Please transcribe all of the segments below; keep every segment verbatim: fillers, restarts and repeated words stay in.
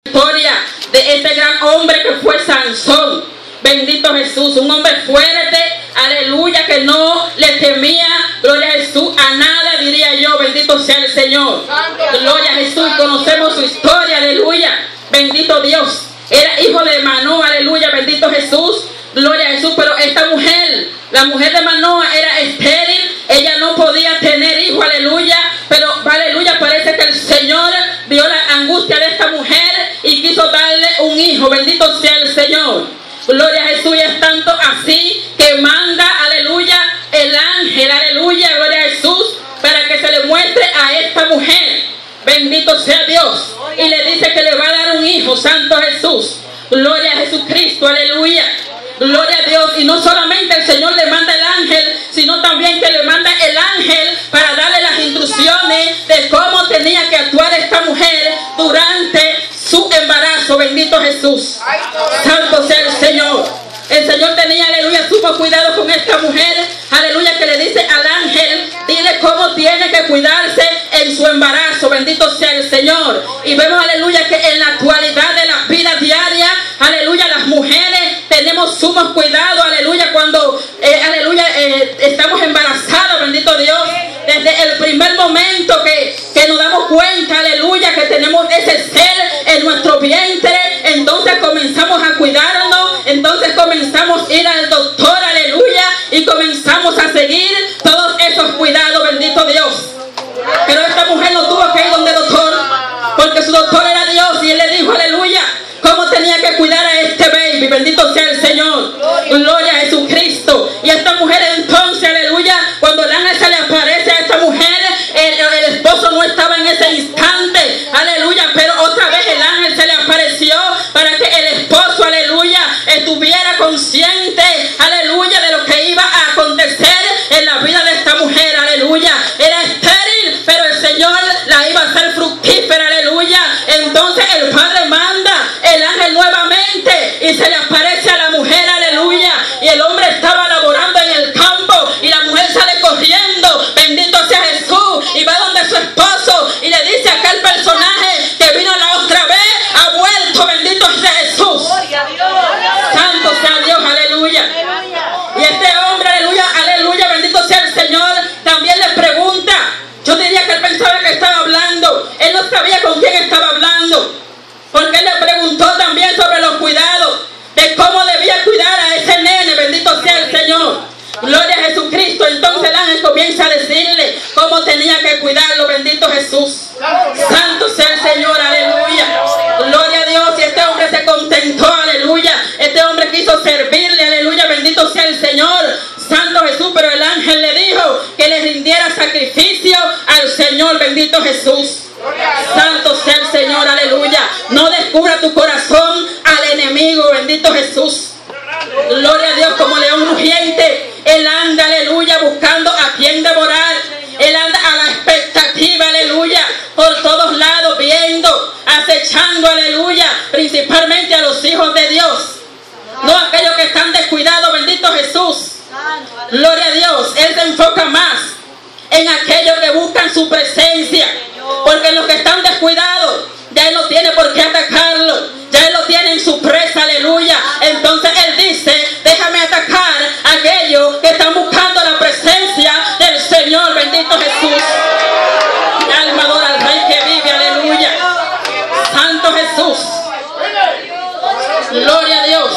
Historia de este gran hombre que fue Sansón. Bendito Jesús, un hombre fuerte, aleluya, que no le temía, gloria a Jesús, a nada, diría yo. Bendito sea el Señor, gloria a Jesús. Conocemos su historia, aleluya, bendito Dios. Era hijo de Manoa, aleluya, bendito Jesús, gloria a Jesús. Pero esta mujer, la mujer de Manoa, era estéril, ella no podía tener hijo, aleluya. Pero, aleluya, parece que el Señor vio la angustia de esta mujer y quiso darle un hijo. Bendito sea el Señor, gloria a Jesús. Y es tanto así que manda, aleluya, el ángel, aleluya, gloria a Jesús, para que se le muestre a esta mujer. Bendito sea Dios. Y le dice que le va a dar un hijo, santo Jesús, gloria a Jesucristo, aleluya, gloria a Dios. Y no solamente el Señor le manda el ángel, sino también que le manda el ángel para darle las instrucciones de cómo tenía que actuar esta mujer durante su embarazo. Bendito Jesús, santo sea el Señor. El Señor tenía, aleluya, supo cuidado con esta mujer, aleluya, que le dice al ángel, dile cómo tiene que cuidarse en su embarazo. Bendito sea el Señor. Y vemos, aleluya, que en la actualidad de la vida diaria, aleluya, las mujeres tenemos sumo cuidado, aleluya, cuando, eh, aleluya, eh, estamos embarazadas, bendito Dios. Desde el primer momento que, que nos damos cuenta, aleluya, que tenemos ese ser en nuestro vientre, entonces comenzamos a cuidarnos, entonces comenzamos a ir al doctor, aleluya, y comenzamos a seguir todos esos cuidados, bendito Dios. Pero esta mujer no tuvo que ir donde el doctor, porque su doctor era Dios, y él le dijo, aleluya, cómo tenía que cuidar a este baby. Bendito sea el Señor, gloria a Jesucristo. Y esta mujer entonces, aleluya, cuando el ángel se le aparece a esta mujer, el, el esposo no estaba en ese instante, aleluya, pero otra vez el ángel se le apareció para que el esposo, aleluya, estuviera consciente, aleluya, de lo que iba a acontecer en la vida de esta mujer, aleluya. Era estéril, pero el Señor la iba a hacer fructífera, aleluya. Entonces el Padre manda el ángel nuevamente y se le aparece a la mujer, aleluya, y el hombre estaba laborando en el campo y la mujer sale corriendo, bendito sea Jesús, y va donde su esposo y le dice a aquel personaje que vino la otra vez, ha vuelto, bendito sea Jesús, santo sea Dios, aleluya. Y este hombre, aleluya, aleluya, bendito sea el Señor, también le pregunta, yo diría que él pensaba que estaba hablando, él no sabía con quién estaba hablando, porque él le preguntó también sobre los cuidados, de cómo debía cuidar a ese nene, bendito sea el Señor, gloria a Jesucristo. Entonces el ángel comienza a decirle cómo tenía que cuidarlo, bendito Jesús, santo sea el Señor, aleluya, gloria a Dios. Y este hombre se contentó, aleluya, este hombre quiso servirle, aleluya, bendito sea el Señor, santo Jesús. Pero el ángel le dijo que le rindiera sacrificio al Señor, bendito Jesús, santo sea el Señor, aleluya. No descubra tu corazón al enemigo, bendito Jesús, gloria a Dios. Como león rugiente, él anda, aleluya, buscando a quien devorar. Él anda a la expectativa, aleluya, por todos lados, viendo, acechando, aleluya, principalmente a los hijos de Dios, no aquellos que están descuidados, bendito Jesús, gloria a Dios. Él se enfoca más en aquellos que buscan su presencia, porque los que están descuidados, ya él no tiene por qué atacarlo, ya él lo tiene en su presa, aleluya. Entonces él dice, déjame atacar a aquellos que están buscando la presencia del Señor, bendito Jesús. Mi alma adora al Rey que vive, aleluya, santo Jesús, gloria a Dios.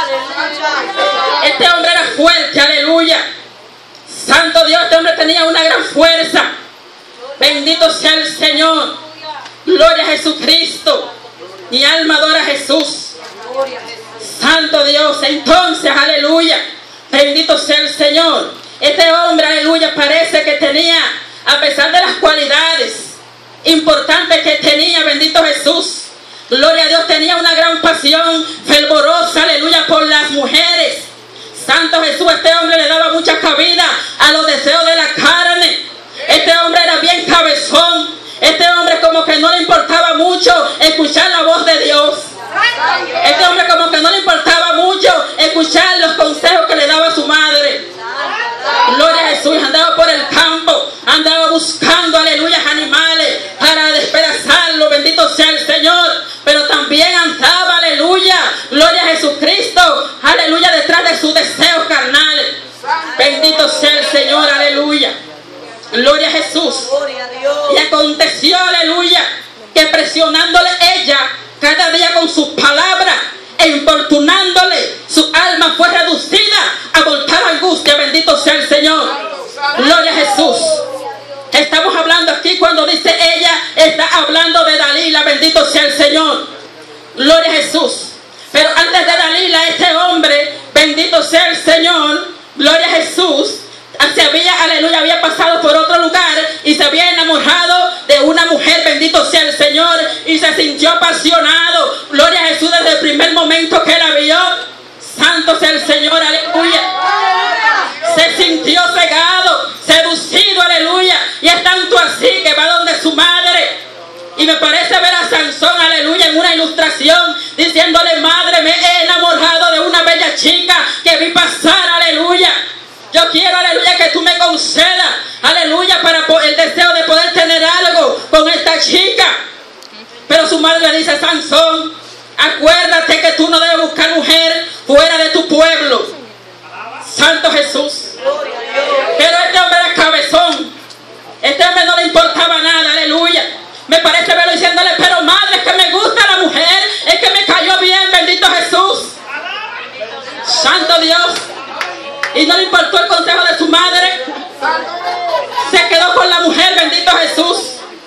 Este hombre era fuerte, aleluya, santo Dios. Este hombre tenía una gran fuerza, bendito sea el Señor, gloria a Jesucristo. Mi alma adora a Jesús, santo Dios. Entonces, aleluya, bendito sea el Señor. Este hombre, aleluya, parece que tenía, a pesar de las cualidades importantes que tenía, bendito Jesús, gloria a Dios, tenía una gran pasión fervorosa, aleluya, por las mujeres, santo Jesús. Este hombre le daba mucha cabida a los deseos de la carne. Este hombre era bien cabezón. Este hombre como que no le importaba mucho escuchar la voz de Dios. Este hombre como que no le importaba mucho escuchar los consejos que le daba su madre. Gloria a Jesús. Andaba por el campo, andaba buscando, aleluya, animales para despedazarlo, bendito sea el Señor. Pero también, Bendito sea el Señor, aleluya. Gloria a Jesús. Y aconteció, aleluya, que presionándole ella cada día con sus palabras e importunándole, su alma fue reducida a mortal angustia. Bendito sea el Señor. Gloria a Jesús. Estamos hablando aquí cuando dice ella, está hablando de Dalila. Bendito sea el Señor. Gloria a Jesús. Pero antes de Dalila, este hombre, bendito sea el Señor, gloria a Jesús, se había, aleluya, había pasado por otro lugar y se había enamorado de una mujer, bendito sea el Señor, y se sintió apasionado. Gloria a Jesús, desde el primer momento que la vio. Santo sea el Señor, aleluya. Se sintió cegado, seducido, aleluya. Y es tanto así que va donde su madre. Y me parece ver a Sansón, aleluya, en una ilustración, diciéndole: madre, me he enamorado de una bella chica que vi pasar, aleluya. Yo quiero, aleluya, que tú me concedas, aleluya, para el deseo de poder tener algo con esta chica. Pero su madre le dice: Sansón, acuérdate que tú no debes buscar mujer fuera de tu pueblo. Santo Jesús. Pero este hombre era cabezón. Este hombre no le importaba nada, aleluya. Me parece verlo diciéndole: pero madre, es que me gusta la mujer, es que me cayó bien, bendito Jesús. Santo Dios. Y no le importó el consejo de su madre. Se quedó con la mujer, bendito Jesús.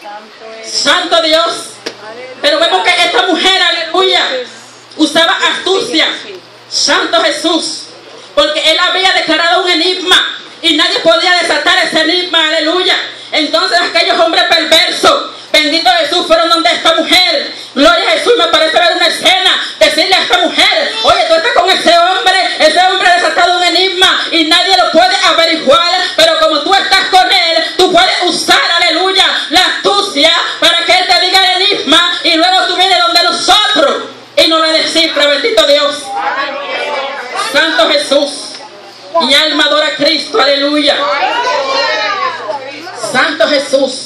Santo Dios. Pero vemos que esta mujer, aleluya, usaba astucia. Santo Jesús. Porque él había declarado un enigma y nadie podía desatar ese enigma, aleluya. Entonces aquellos hombres perversos, bendito Jesús, fueron donde esta mujer. Gloria a Jesús. Me parece ver una escena, decirle a esta mujer: oye, tú estás con ese hombre, ese hombre ha desatado un enigma y nadie lo puede averiguar, pero como tú estás con él, tú puedes usar, aleluya, la astucia para que él te diga el enigma y luego tú vienes donde nosotros y nos lo descifra. Bendito Dios. Santo Jesús. Mi alma adora a Cristo, aleluya. Santo Jesús.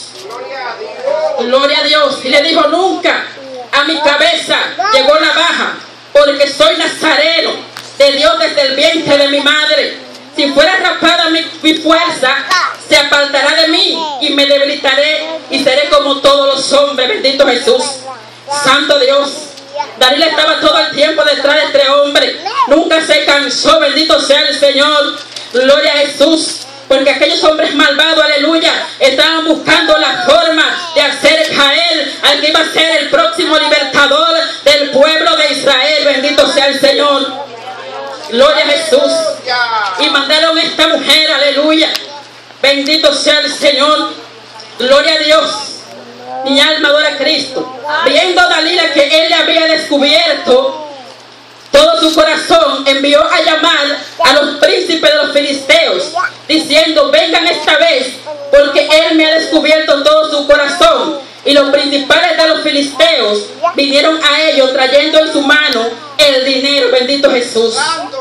Gloria a Dios. Y le dijo: nunca a mi cabeza llegó la baja, porque soy nazareno de Dios desde el vientre de mi madre. Si fuera rapada mi, mi fuerza, se apartará de mí y me debilitaré y seré como todos los hombres. Bendito Jesús. Santo Dios. Dalila estaba todo el tiempo detrás de este hombre. Nunca se cansó. Bendito sea el Señor. Gloria a Jesús. Porque aquellos hombres malvados, aleluya, estaban buscando la forma de hacer caer al que iba a ser el próximo libertador del pueblo de Israel. Bendito sea el Señor. Gloria a Jesús. Y mandaron a esta mujer, aleluya. Bendito sea el Señor. Gloria a Dios. Mi alma adora a Cristo. Viendo Dalila que él le había descubierto todo su corazón, envió a llamar a los príncipes de los filisteos, diciendo: vengan esta vez, porque él me ha descubierto todo su corazón. Y los principales de los filisteos vinieron a ellos trayendo en su mano el dinero. Bendito Jesús.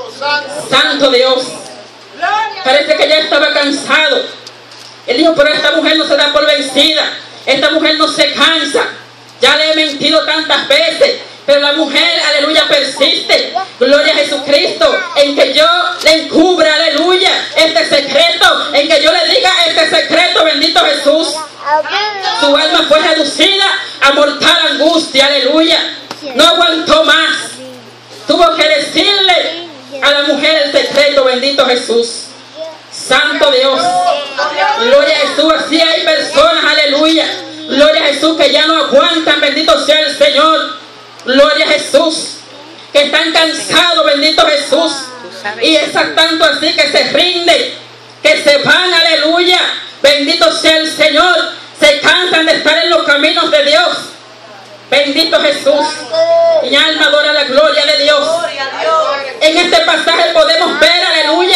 Santo Dios. Parece que ya estaba cansado. Él dijo: pero esta mujer no se da por vencida, esta mujer no se cansa. Ya le he mentido tantas veces, pero la mujer, aleluya, persiste. Gloria a Jesucristo. En que yo le encubra, aleluya, este secreto. En que yo le diga este secreto. Bendito Jesús. Su alma fue reducida a mortal angustia. Aleluya. No aguantó más. Tuvo que decirle a la mujer el secreto. Bendito Jesús. Santo Dios. Gloria a Jesús. Así hay personas, aleluya, gloria a Jesús, que ya no aguantan. Bendito sea el Señor. Gloria a Jesús. Que están cansados. Bendito Jesús. Y es tanto así que se rinden, que se van. Aleluya. Bendito sea el Señor. Se cansan de estar en los caminos de Dios. Bendito Jesús. Mi alma adora la gloria de Dios. En este pasaje podemos ver, aleluya,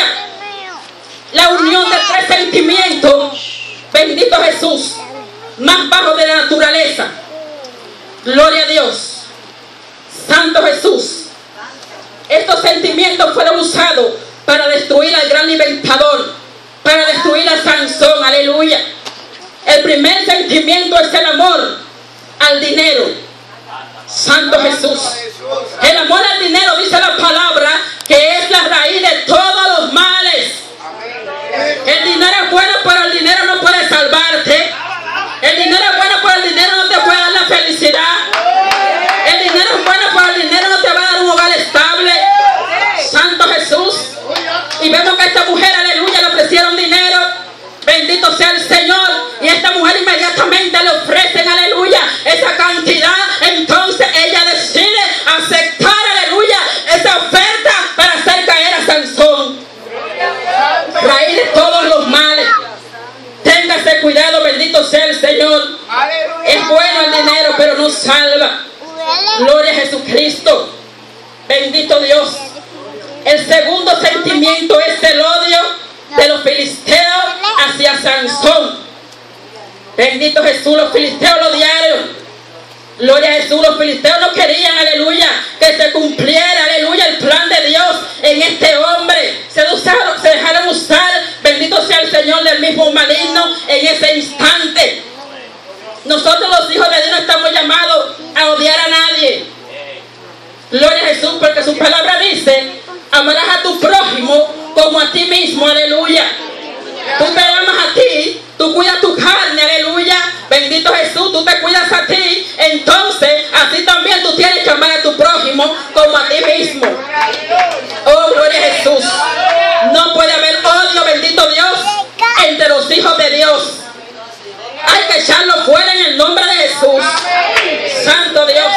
la unión de tres sentimientos. Bendito Jesús. Más bajo de la naturaleza. Gloria a Dios. Santo Jesús. Estos sentimientos fueron usados para destruir al gran libertador, para destruir a Sansón. Aleluya. El primer sentimiento es el amor al dinero. Santo Jesús. El amor al dinero, dice la palabra, que es la raíz de todos los males. Gloria a Jesucristo. Bendito Dios. El segundo sentimiento es el odio de los filisteos hacia Sansón. Bendito Jesús, los filisteos lo odiaron. Gloria a Jesús, los filisteos no querían, aleluya, que se cumpliera, aleluya, el plan de Dios en este hombre. Se, usaron, se dejaron usar, bendito sea el Señor, del mismo maligno en ese instante. Nosotros los hijos de Dios no estamos llamados a odiar a nadie. Gloria a Jesús, porque su palabra dice, amarás a tu prójimo como a ti mismo, aleluya. Tú te amas a ti, tú cuidas tu carne, aleluya. Bendito Jesús, tú te cuidas a ti. Entonces, así también tú tienes que amar a tu prójimo como a ti mismo. Oh, gloria a Jesús. No puede haber odio, bendito Dios, entre los hijos de Dios. Hay que echarlo fuera en el nombre de Jesús. Santo Dios.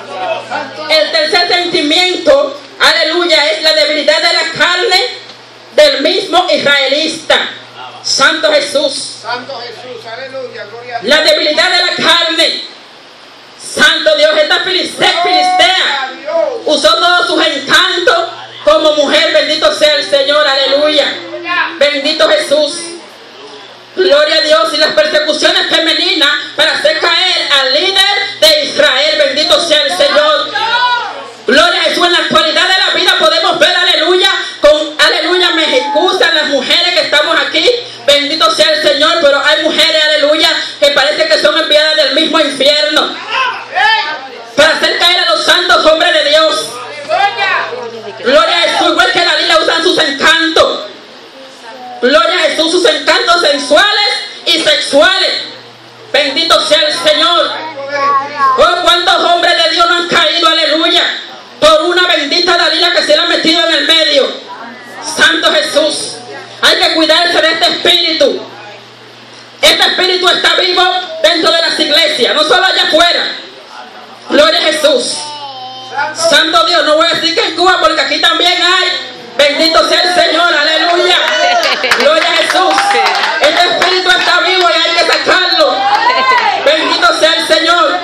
El tercer sentimiento, aleluya, es la debilidad de la carne del mismo israelita. Santo Jesús. Santo Jesús, aleluya, gloria a Dios. La debilidad de la carne. Santo Dios, esta filistea, filistea usó todos sus encantos como mujer. Bendito sea el Señor, aleluya. Bendito Jesús. Gloria a Dios. Y las persecuciones femeninas para hacer caer al líder de Israel. Bendito sea el Señor. Gloria a Jesús. En la actualidad de la vida podemos ver, aleluya, con, aleluya, me excusan las mujeres que estamos aquí. Bendito sea el Señor, pero hay mujeres, aleluya, que parece que son enviadas del mismo infierno para hacer caer a los santos hombres de Dios. Gloria a Jesús. Igual que Dalila usan sus encantos. Gloria a Jesús, sus encantos sensuales y sexuales. Bendito sea el Señor. Oh, cuántos hombres de Dios no han caído, aleluya, por una bendita Dalila que se le ha metido en el medio. Santo Jesús. Hay que cuidarse de este espíritu. Este espíritu está vivo dentro de las iglesias, no solo allá afuera. Gloria a Jesús. Santo Dios, no voy a decir que en Cuba, porque aquí también hay. Bendito sea el Señor, aleluya. Gloria a Jesús. Este espíritu está vivo y hay que sacarlo. Bendito sea el Señor.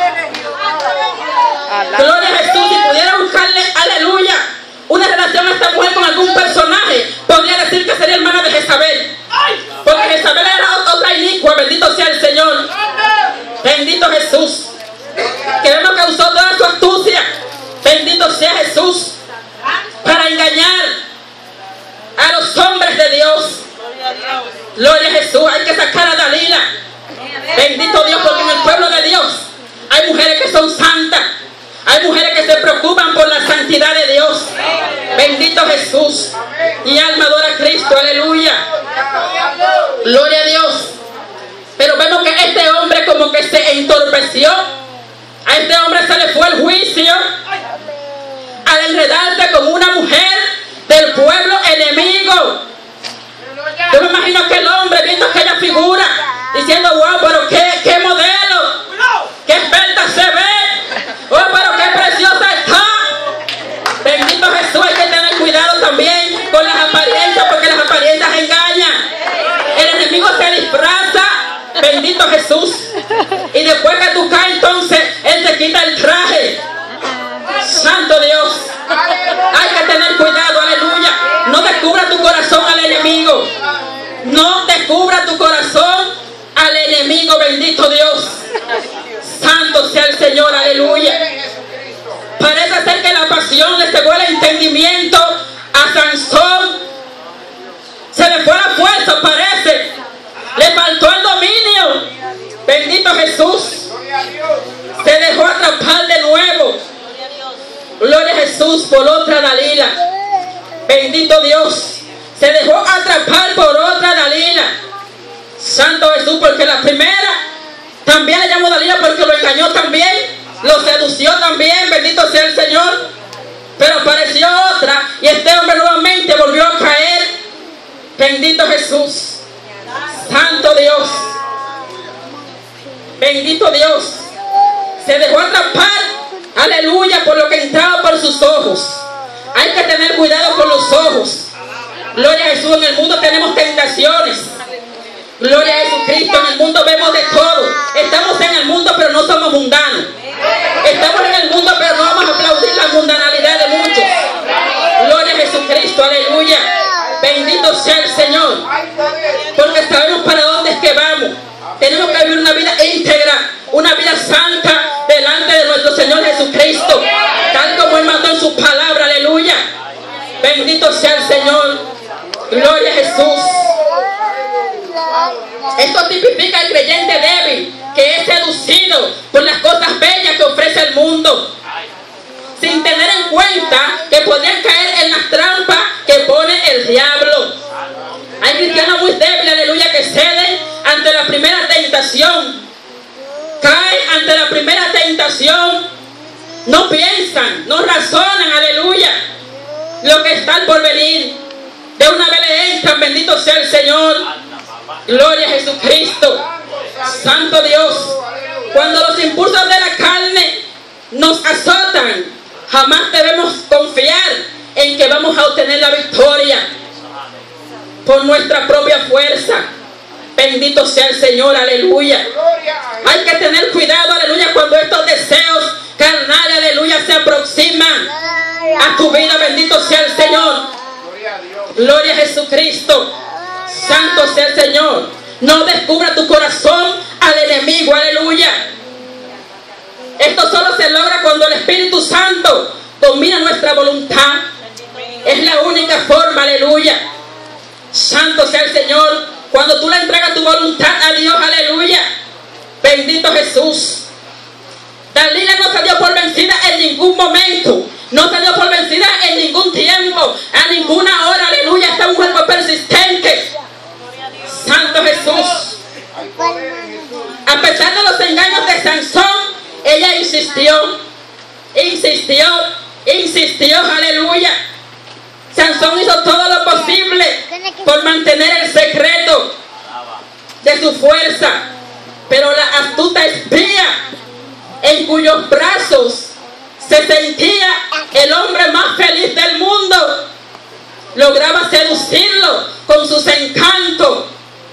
Gloria a Jesús. Si pudiera buscarle, aleluya, una relación a esta mujer con algún personaje, podría decir que sería hermana de Jezabel. Porque Jezabel era otra inicua. Bendito sea el Señor. Bendito Jesús. Que vemos que usó toda su astucia. Bendito sea Jesús. Para engañar a los hombres de Dios. Gloria a Jesús. Hay que sacar a Dalila. Bendito Dios, porque en el pueblo de Dios hay mujeres que son santas. Hay mujeres que se preocupan por la santidad de Dios. Bendito Jesús. Y alma adora a Cristo. Aleluya. Gloria a Dios. Pero vemos que este hombre como que se entorpeció. A este hombre se le fue el juicio al enredarse con una mujer del pueblo enemigo. Yo me imagino que el hombre viendo aquella figura diciendo, wow, pero qué, qué modelo, qué experta se ve, oh, pero qué preciosa está. Bendito Jesús. Hay que tener cuidado también con las apariencias, porque las apariencias engañan. El enemigo se disfraza. Bendito Jesús. Y después que tú caes, entonces él te quita el traje. Santo Dios. Hay que tener cuidado, aleluya. No descubra tu corazón al enemigo. No descubra tu corazón al enemigo. Bendito Dios. Santo sea el Señor, aleluya. Parece ser que la pasión le cegó el entendimiento a Sansón. Se le fue la fuerza, parece. Le faltó el dominio. Bendito Jesús. Se dejó atrapar de nuevo. Gloria a Jesús, por otra Dalila. Bendito Dios. Se dejó atrapar por otra Dalila. Santo Jesús, porque la primera también le llamó Dalila porque lo engañó también. Lo sedució también. Bendito sea el Señor. Pero apareció otra y este hombre nuevamente volvió a caer. Bendito Jesús. Santo Dios. Bendito Dios. Se dejó atrapar, aleluya, por lo que entraba por sus ojos. Hay que tener cuidado con los ojos. Gloria a Jesús. En el mundo tenemos tentaciones. Gloria a Jesucristo. En el mundo vemos de todo. Estamos en el mundo, pero no somos mundanos. Estamos en el mundo, pero no vamos a aplaudir Bendito sea el Señor. Porque sabemos para dónde es que vamos. Tenemos que vivir una vida íntegra, una vida santa delante de nuestro Señor Jesucristo, tal como Él mandó en su palabra. Aleluya. Bendito sea el Señor. Gloria a Jesús. Esto tipifica al creyente débil, que es seducido por las cosas bellas que ofrece el mundo, sin tener en cuenta que podrían caer en las trampas que pone el diablo. Hay cristianos muy débiles, aleluya, que ceden ante la primera tentación, caen ante la primera tentación, no piensan, no razonan, aleluya, lo que está por venir. De una vez le entran, bendito sea el Señor. Gloria a Jesucristo. Santo Dios. Cuando los impulsos de la carne nos azotan, jamás debemos confiar en que vamos a obtener la victoria por nuestra propia fuerza. Bendito sea el Señor, aleluya. Hay que tener cuidado, aleluya, cuando estos deseos carnales, aleluya, se aproximan a tu vida. Bendito sea el Señor. Gloria a Jesucristo. Santo sea el Señor. No descubra tu corazón al enemigo, aleluya. Esto solo se logra cuando el Espíritu Santo domina nuestra voluntad. Es la única forma, aleluya. Santo sea el Señor. Cuando tú le entregas tu voluntad a Dios, aleluya. Bendito Jesús. Dalila no se dio por vencida en ningún momento. No se dio por vencida en ningún tiempo. A ninguna hora, aleluya. Esta mujer fue persistente. Santo Jesús. A pesar de los engaños de Sansón, ella insistió. Insistió. Insistió, aleluya. Sansón hizo todo lo posible por mantener el secreto de su fuerza. Pero la astuta espía, en cuyos brazos se sentía el hombre más feliz del mundo, lograba seducirlo con sus encantos,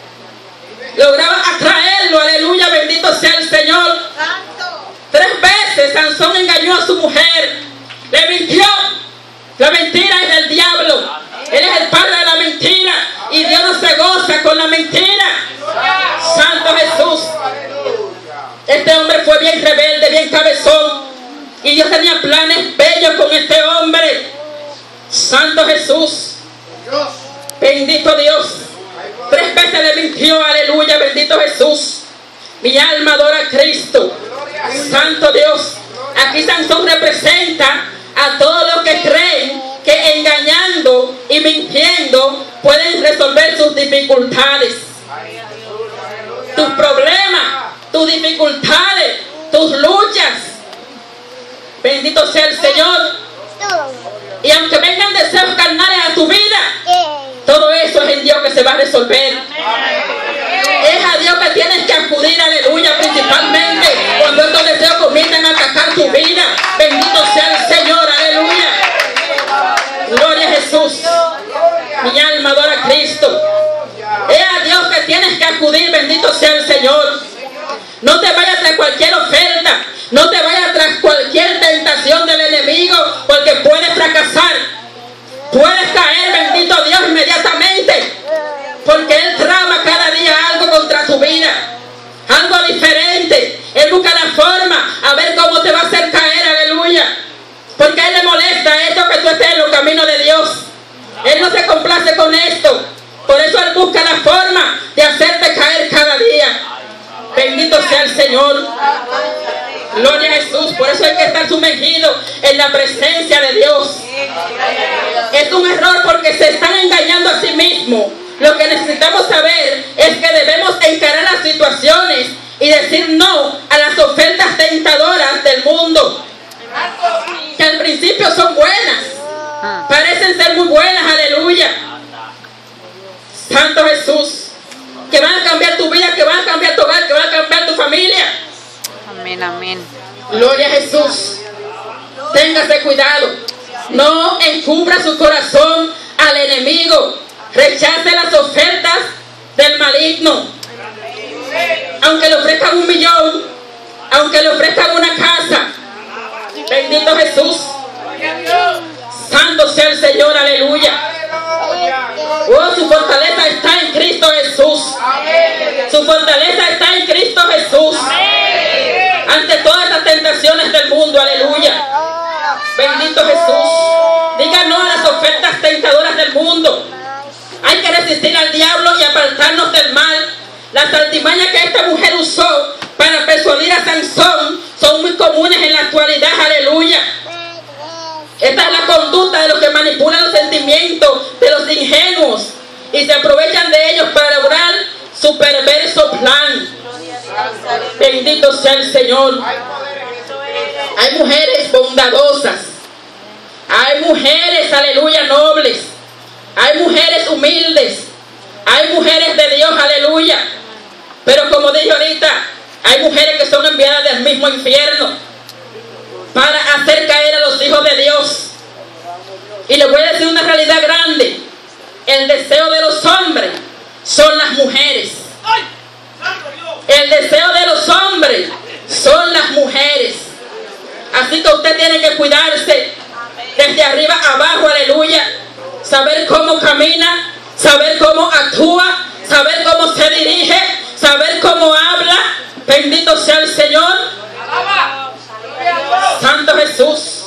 lograba atraerlo, aleluya, bendito sea el Señor. Tres veces Sansón engañó a su mujer, le mintió. La mentira es del diablo. Él es el padre de la mentira y Dios no se goza con la mentira. Santo Jesús. Este hombre fue bien rebelde, bien cabezón, y Dios tenía planes bellos con este hombre. Santo Jesús. Bendito Dios. Tres veces le mintió, aleluya, bendito Jesús. Mi alma adora a Cristo. Santo Dios. Aquí Sansón representa a todos los que creen que engañando y mintiendo pueden resolver sus dificultades, tus problemas, tus dificultades, tus luchas. Bendito sea el Señor. Y aunque vengan deseos carnales a tu vida, todo eso es en Dios que se va a resolver. Es a Dios que tienes que acudir, aleluya, principalmente cuando estos deseos comienzan a atacar tu vida. Bendito sea el Señor, aleluya. Gloria a Jesús. Mi alma adora a Cristo. Es a Dios que tienes que acudir, bendito sea el Señor. No te vayas tras cualquier oferta, no te vayas tras cualquier tentación del enemigo, porque puedes fracasar. Puedes caer, bendito Dios, inmediatamente, porque Él trama cada día algo contra tu vida, algo diferente. Él busca la forma a ver cómo te va a hacer caer, aleluya, porque a Él le molesta esto, que tú estés en los caminos de Dios. Él no se complace con esto. Por eso Él busca la forma de hacerte caer cada día. Bendito sea el Señor. Gloria a Jesús. Por eso hay que estar sumergido en la presencia de Dios. Es un error porque se están engañando a sí mismos. Lo que necesitamos saber es que debemos encarar las situaciones y decir no a las ofertas tentadoras del mundo, que al principio son buenas, parecen ser muy buenas, aleluya. Santo Jesús. Que van a cambiar tu vida, que van a cambiar tu hogar, que van a cambiar tu familia. Amén, amén. Gloria a Jesús. Téngase cuidado. No encubra su corazón al enemigo. Rechace las ofertas del maligno. Aunque le ofrezcan un millón, aunque le ofrezcan una casa. Bendito Jesús. Santo sea el Señor, aleluya. Oh, su Bendito Jesús. Diga no a las ofertas tentadoras del mundo. Hay que resistir al diablo y apartarnos del mal. Las artimañas que esta mujer usó para persuadir a Sansón son muy comunes en la actualidad. Aleluya. Esta es la conducta de los que manipulan los sentimientos de los ingenuos y se aprovechan de ellos para lograr su perverso plan. Bendito sea el Señor. Hay mujeres bondadosas. Hay mujeres, aleluya, nobles. Hay mujeres humildes. Hay mujeres de Dios, aleluya. Pero como dije ahorita, hay mujeres que son enviadas del mismo infierno para hacer caer a los hijos de Dios. Y les voy a decir una realidad grande. El deseo de los hombres son las mujeres. El deseo de los hombres son las mujeres. Así que usted tiene que cuidarse desde arriba abajo, aleluya. Saber cómo camina, saber cómo actúa, saber cómo se dirige, saber cómo habla. Bendito sea el Señor. Santo Jesús.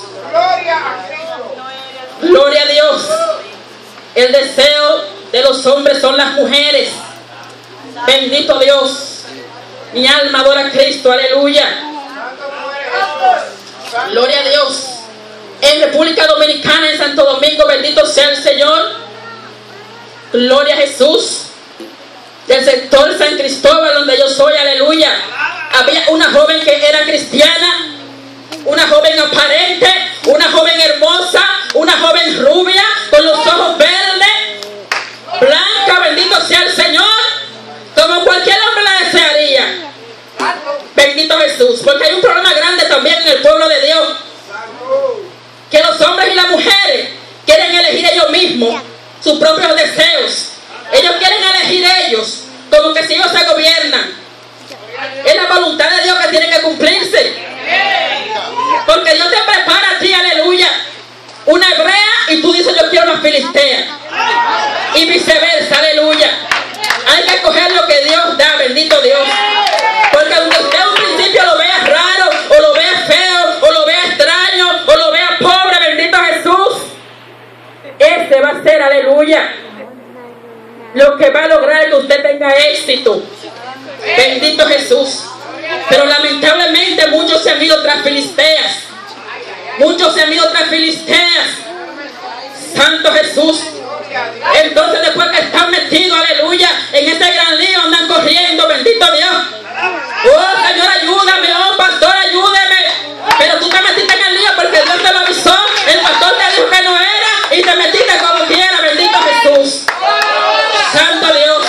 Gloria a Dios. El deseo de los hombres son las mujeres. Bendito Dios. Mi alma adora a Cristo, aleluya. Gloria a Dios. En República Dominicana, en Santo Domingo, bendito sea el Señor. Gloria a Jesús. Del sector San Cristóbal, donde yo soy, aleluya, había una joven que era cristiana. Una joven aparente, una joven hermosa, una joven rubia, con los ojos verdes, blanca, bendito sea el Señor, como cualquier hombre la desearía. Bendito Jesús, porque hay un problema grande también en el pueblo de Dios, que los hombres y las mujeres quieren elegir ellos mismos sus propios deseos. Ellos quieren elegir ellos, como que si ellos se gobiernan. Es la voluntad de Dios que tiene que cumplirse. Porque Dios te prepara a ti, aleluya, una hebrea y tú dices yo quiero una filistea. Y viceversa, aleluya. Hay que escoger lo que Dios da, bendito Dios. Porque aunque usted a un principio lo vea raro, o lo vea feo, o lo vea extraño, o lo vea pobre, bendito Jesús, ese va a ser, aleluya, lo que va a lograr que usted tenga éxito. Bendito Jesús. Pero lamentablemente muchos se han ido tras filisteas. Muchos se han ido tras filisteas. Santo Jesús. Entonces después que están metidos, aleluya, en ese gran lío andan corriendo, bendito Dios. Oh Señor, ayúdame, oh pastor, ayúdeme. Pero tú te metiste en el lío porque Dios te lo avisó. El pastor te dijo que no era y te metiste como quiera, bendito Jesús. Santo Dios.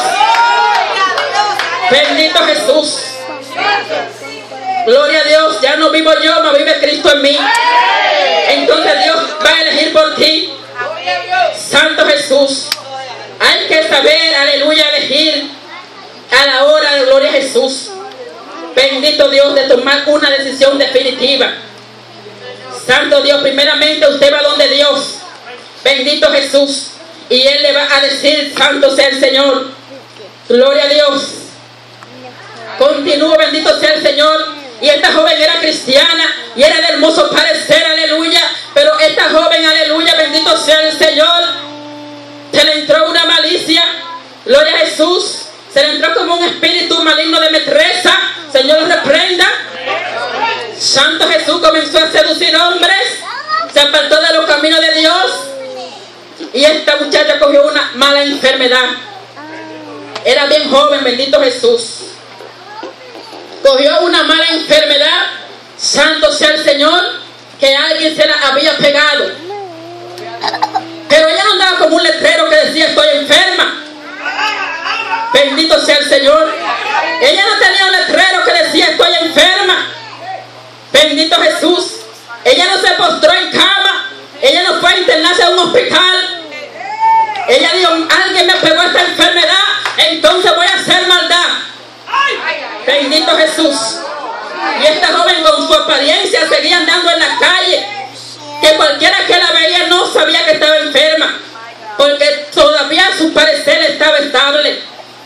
Bendito Jesús. Gloria a Dios, ya no vivo yo, no vive Cristo en mí. Entonces Dios va a elegir por ti. Santo Jesús. Hay que saber, aleluya, elegir a la hora de gloria a Jesús. Bendito Dios, de tomar una decisión definitiva. Santo Dios, primeramente usted va donde Dios. Bendito Jesús. Y Él le va a decir, santo sea el Señor. Gloria a Dios. Continúo, bendito sea el Señor. Y esta joven era cristiana y era de hermoso parecer, aleluya. Pero esta joven, aleluya, bendito sea el Señor, se le entró una malicia, gloria a Jesús. Se le entró como un espíritu maligno de metresa. Señor lo reprenda. Santo Jesús comenzó a seducir hombres, se apartó de los caminos de Dios. Y esta muchacha cogió una mala enfermedad. Era bien joven, bendito Jesús. Cogió una mala enfermedad, santo sea el Señor, que alguien se la había pegado. Pero ella no andaba como un letrero que decía estoy enferma. Bendito sea el Señor. Ella no tenía un letrero que decía estoy enferma. Bendito Jesús. Ella no se postró en cama. Ella no fue a internarse a un hospital. Ella dijo, alguien me pegó esta enfermedad, entonces voy a hacer maldad. Bendito Jesús. Y esta joven con su apariencia seguía andando en la calle, que cualquiera que la veía no sabía que estaba enferma, porque todavía su parecer estaba estable.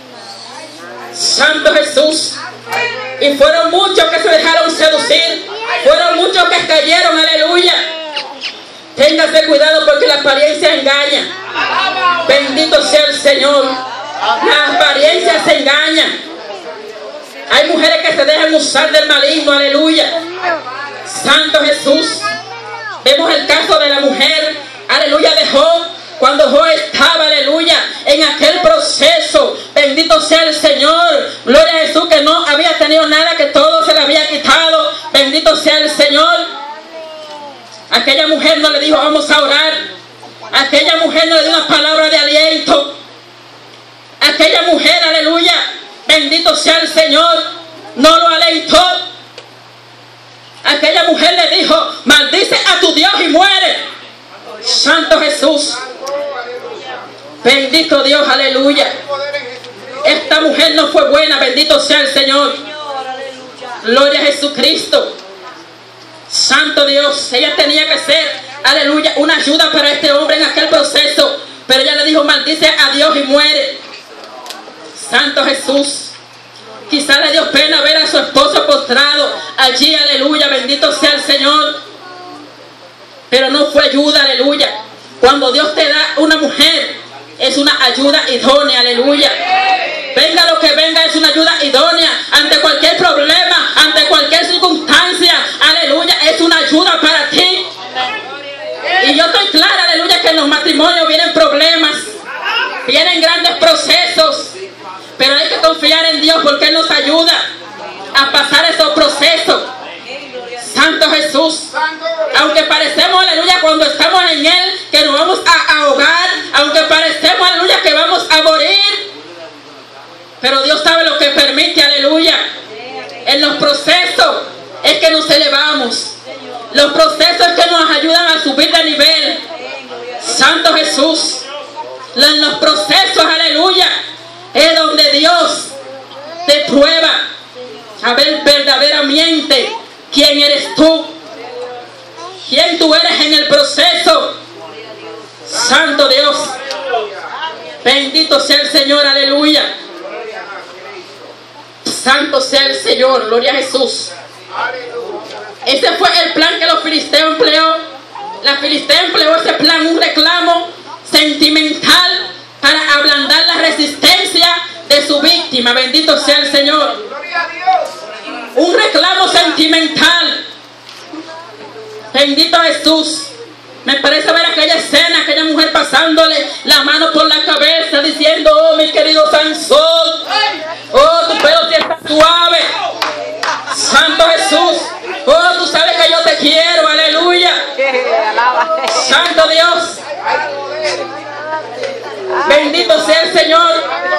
Santo Jesús. Y fueron muchos que se dejaron seducir, fueron muchos que cayeron, aleluya. Téngase cuidado porque la apariencia engaña. Bendito sea el Señor. Las apariencias se engañan. Hay mujeres que se dejan usar del maligno, aleluya. Santo Jesús. Vemos el caso de la mujer, aleluya, de Job. Cuando Job estaba, aleluya, en aquel proceso, bendito sea el Señor, gloria a Jesús, que no había tenido nada, que todo se le había quitado, bendito sea el Señor. Aquella mujer no le dijo vamos a orar, aquella mujer no le dio una palabra de aliento, aquella mujer, aleluya, bendito sea el Señor, no lo alentó. Aquella mujer le dijo, maldice a tu Dios y muere. Santo Jesús. Bendito Dios, aleluya. Esta mujer no fue buena, bendito sea el Señor. Gloria a Jesucristo. Santo Dios. Ella tenía que ser, aleluya, una ayuda para este hombre en aquel proceso. Pero ella le dijo, maldice a Dios y muere. Santo Jesús. Quizá le dio pena ver a su esposo postrado allí, aleluya, bendito sea el Señor. Pero no fue ayuda, aleluya. Cuando Dios te da una mujer, es una ayuda idónea, aleluya. Venga lo que venga, es una ayuda idónea. Ante cualquier problema, ante cualquier circunstancia, aleluya, es una ayuda para ti. Y yo estoy clara, aleluya, que en los matrimonios vienen problemas, vienen grandes procesos. Pero hay que confiar en Dios porque Él nos ayuda a pasar esos procesos. Santo Jesús. Aunque parecemos, aleluya, cuando estamos en Él, que nos vamos a ahogar. Aunque parecemos, aleluya, que vamos a morir. Pero Dios sabe lo que permite, aleluya. En los procesos es que nos elevamos. Los procesos es que nos ayudan a subir de nivel. Santo Jesús. En los procesos, aleluya, es donde Dios te prueba a ver verdaderamente quién eres tú, quién tú eres en el proceso. Santo Dios, bendito sea el Señor, aleluya. Santo sea el Señor, gloria a Jesús. Ese fue el plan que los filisteos empleó. La filistea empleó ese plan, un reclamo sentimental para ablandar la resistencia de su víctima. Bendito sea el Señor. Un reclamo sentimental. Bendito Jesús. Me parece ver aquella escena, aquella mujer pasándole la mano por la cabeza diciendo, oh mi querido Sansón, oh tu pelo sí está suave. Santo Jesús, oh tú sabes que yo te quiero, aleluya. Santo Dios. Bendito sea el Señor.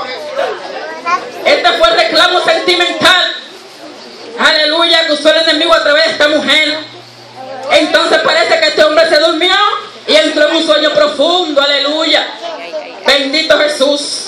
Este fue el reclamo sentimental, aleluya, que usó el enemigo a través de esta mujer. Entonces parece que este hombre se durmió y entró en un sueño profundo, aleluya. Bendito Jesús.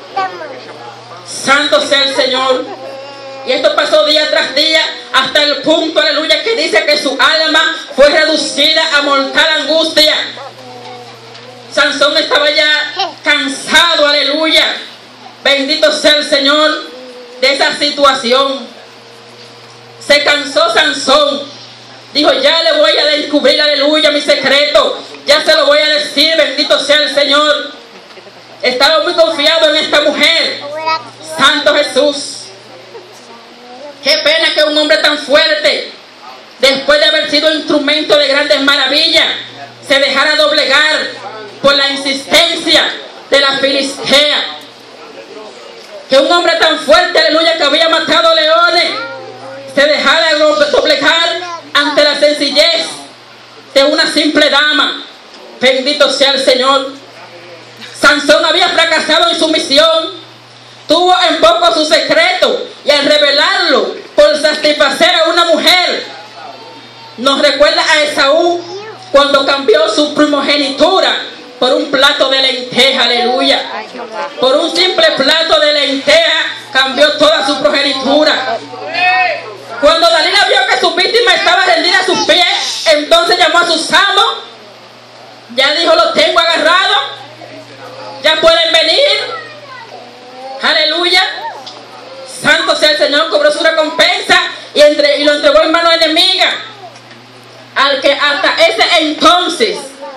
Santo sea el Señor. Y esto pasó día tras día hasta el punto, aleluya, que dice que su alma fue reducida a mortal angustia. Sansón estaba ya cansado, aleluya. Bendito sea el Señor de esa situación. Se cansó Sansón. Dijo, ya le voy a descubrir, aleluya, mi secreto. Ya se lo voy a decir, bendito sea el Señor. Estaba muy confiado en esta mujer. Santo Jesús. Qué pena que un hombre tan fuerte, después de haber sido instrumento de grandes maravillas, se dejara doblegar por la insistencia de la filistea. Que un hombre tan fuerte, aleluya, que había matado leones, se dejara doblegar ante la sencillez de una simple dama. Bendito sea el Señor. Sansón había fracasado en su misión, tuvo en poco su secreto, y al revelarlo por satisfacer a una mujer, nos recuerda a Esaú cuando cambió su primogenitura por un plato de lenteja, aleluya. Por un simple plato de lenteja cambió toda su progenitura. Cuando Dalila vio que su víctima estaba rendida a sus pies, entonces llamó a sus amos. Ya dijo, los tengo agarrados, ya pueden venir. Aleluya. Santo sea el Señor, cobró su recompensa y, entre, y lo entregó en mano enemiga, al que hasta ese entonces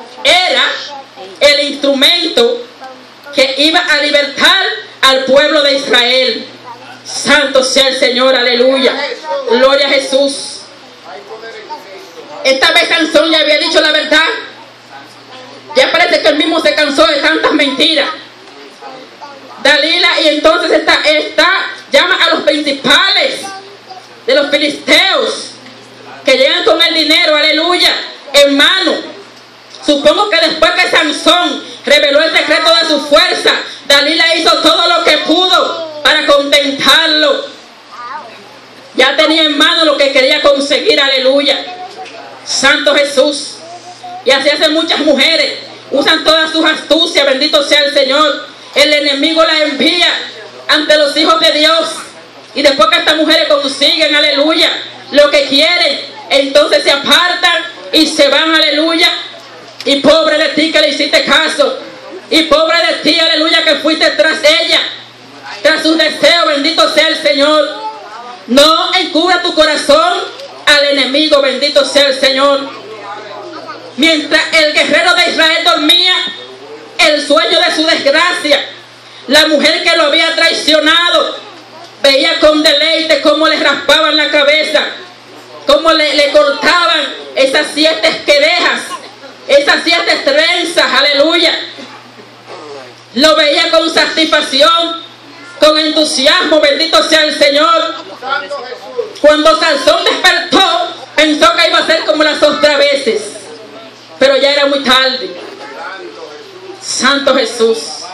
instrumento que iba a libertar al pueblo de Israel. Santo sea el Señor, aleluya. Gloria a Jesús. Esta vez Sansón ya había dicho la verdad. Ya parece que él mismo se cansó de tantas mentiras. Dalila, y entonces está, está, llama a los principales de los filisteos que llegan con el dinero, aleluya, en mano. Supongo que después que Sansón reveló el secreto de su fuerza, Dalila hizo todo lo que pudo para contentarlo. Ya tenía en mano lo que quería conseguir, aleluya. Santo Jesús. Y así hacen muchas mujeres, usan todas sus astucias, bendito sea el Señor. El enemigo las envía ante los hijos de Dios, y después que estas mujeres consiguen, aleluya, lo que quieren, entonces se apartan y se van, aleluya. Y pobre de ti que le hiciste caso, y pobre de ti, aleluya, que fuiste tras ella, tras sus deseos, bendito sea el Señor. No encubra tu corazón al enemigo, bendito sea el Señor. Mientras el guerrero de Israel dormía el sueño de su desgracia, la mujer que lo había traicionado veía con deleite cómo le raspaban la cabeza, cómo le, le cortaban esas siete quedejas, esas siete trenzas, aleluya. Lo veía con satisfacción, con entusiasmo, bendito sea el Señor. Cuando Sansón despertó, pensó que iba a ser como las otras veces, pero ya era muy tarde. Santo Jesús.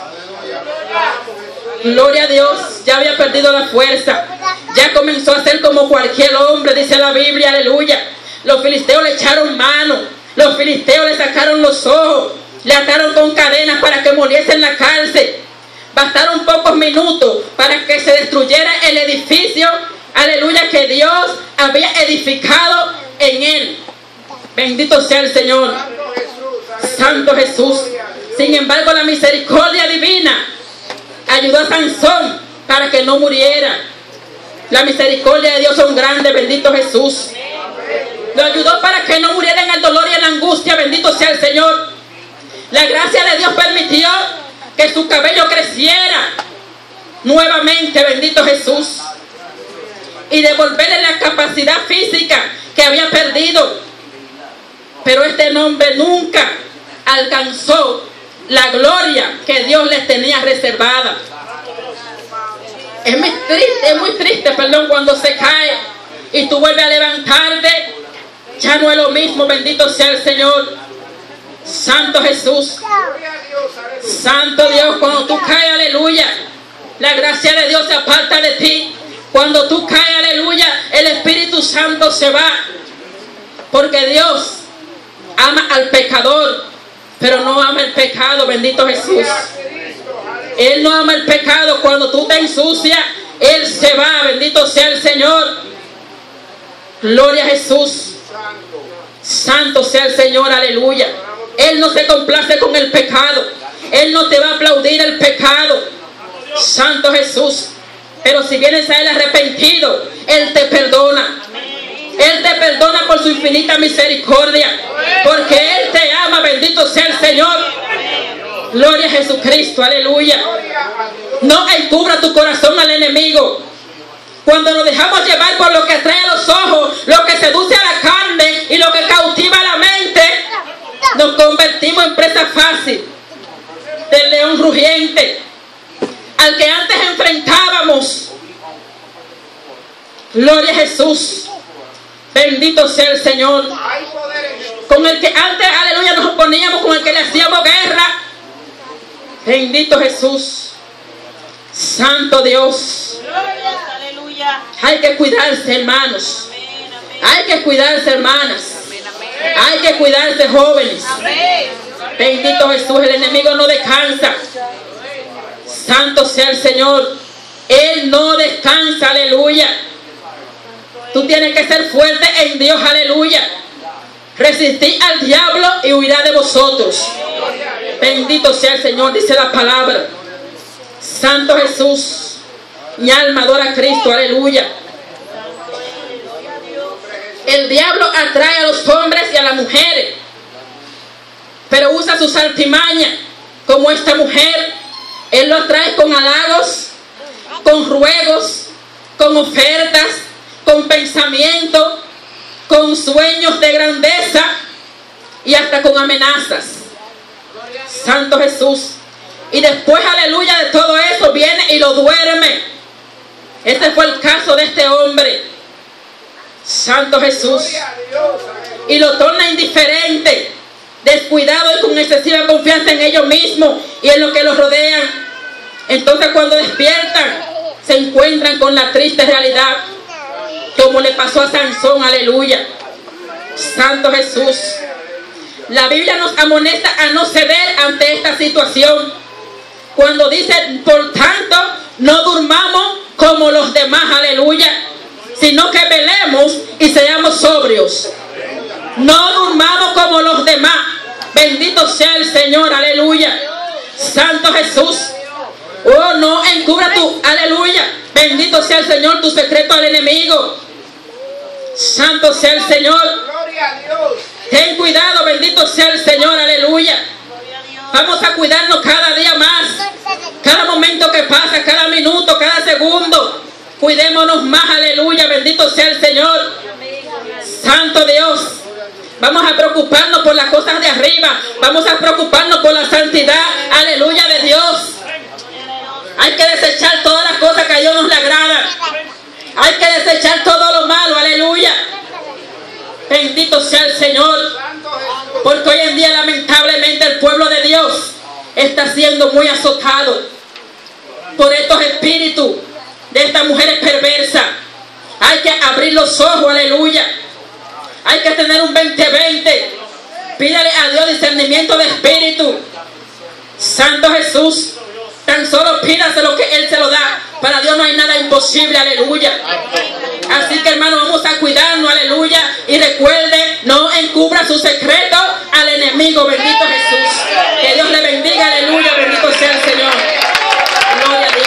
Gloria a Dios. Ya había perdido la fuerza. Ya comenzó a ser como cualquier hombre, dice la Biblia, aleluya. Los filisteos le echaron mano. Los filisteos le sacaron los ojos. Le ataron con cadenas para que muriese en la cárcel. Bastaron pocos minutos para que se destruyera el edificio, aleluya, que Dios había edificado en él. Bendito sea el Señor. Santo Jesús. Sin embargo, la misericordia divina ayudó a Sansón para que no muriera. La misericordia de Dios son grandes, bendito Jesús. Lo ayudó para que no muriera en el dolor y en la angustia, bendito sea el Señor. La gracia de Dios permitió que su cabello creciera nuevamente, bendito Jesús, y devolverle la capacidad física que había perdido. Pero este hombre nunca alcanzó la gloria que Dios les tenía reservada. Es muy triste, es muy triste, perdón, cuando se cae y tú vuelves a levantarte, ya no es lo mismo, bendito sea el Señor. Santo Jesús. Santo Dios, cuando tú caes, aleluya, la gracia de Dios se aparta de ti. Cuando tú caes, aleluya, el Espíritu Santo se va. Porque Dios ama al pecador, pero no ama el pecado, bendito Jesús. Él no ama el pecado. Cuando tú te ensucias, Él se va, bendito sea el Señor. Gloria a Jesús. Santo sea el Señor, aleluya. Él no se complace con el pecado. Él no te va a aplaudir el pecado. Santo Jesús. Pero si vienes a Él arrepentido, Él te perdona. Él te perdona por su infinita misericordia, porque Él te ama, bendito sea el Señor. Gloria a Jesucristo, aleluya. No encubra tu corazón al enemigo. Cuando nos dejamos llevar por lo que atrae a los ojos, lo que seduce a la carne y lo que cautiva la mente, nos convertimos en presa fácil del león rugiente, al que antes enfrentábamos. Gloria a Jesús. Bendito sea el Señor. Con el que antes, aleluya, nos oponíamos, con el que le hacíamos guerra. Bendito Jesús. Santo Dios. Hay que cuidarse, hermanos. Hay que cuidarse, hermanas. Hay que cuidarse, jóvenes. Bendito Jesús. El enemigo no descansa. Santo sea el Señor. Él no descansa, aleluya. Tú tienes que ser fuerte en Dios, aleluya. Resistid al diablo y huirá de vosotros. Bendito sea el Señor, dice la palabra. Santo Jesús. Mi alma adora a Cristo, aleluya. El diablo atrae a los hombres y a las mujeres, pero usa sus artimañas como esta mujer, Él lo atrae con halagos, con ruegos, con ofertas, con pensamiento, con sueños de grandeza y hasta con amenazas. Santo Jesús. Y después, aleluya, de todo eso viene y lo duerme. Este fue el caso de este hombre. Santo Jesús. Y lo torna indiferente, descuidado y con excesiva confianza en ellos mismos y en lo que los rodean. Entonces, cuando despiertan, se encuentran con la triste realidad, como le pasó a Sansón. Aleluya. Santo Jesús. La Biblia nos amonesta a no ceder ante esta situación, cuando dice: por tanto, no durmamos como los demás, aleluya, sino que velemos y seamos sobrios. No durmamos como los demás. Bendito sea el Señor, aleluya. Santo Jesús. Oh, no encubra tu, aleluya, bendito sea el Señor, tu secreto al enemigo. Santo sea el Señor. Ten cuidado, bendito sea el Señor, aleluya. Vamos a cuidarnos cada día más. Cada momento que pasa, cada minuto, cada segundo. Cuidémonos más, aleluya, bendito sea el Señor. Santo Dios. Vamos a preocuparnos por las cosas de arriba. Vamos a preocuparnos por la santidad, aleluya, de Dios. Hay que desechar todas las cosas que a Dios nos le agradan. Hay que desechar todo lo malo, aleluya. Bendito sea el Señor. Porque hoy en día, lamentablemente, el pueblo de Dios está siendo muy azotado por estos espíritus de estas mujeres perversas. Hay que abrir los ojos, aleluya. Hay que tener un veinte veinte. Pídale a Dios discernimiento de espíritu. Santo Jesús. Tan solo pídaselo, que Él se lo da. Para Dios no hay nada imposible, aleluya. Así que, hermano, vamos a cuidarnos, aleluya. Y recuerde, no encubra su secreto al enemigo, bendito Jesús.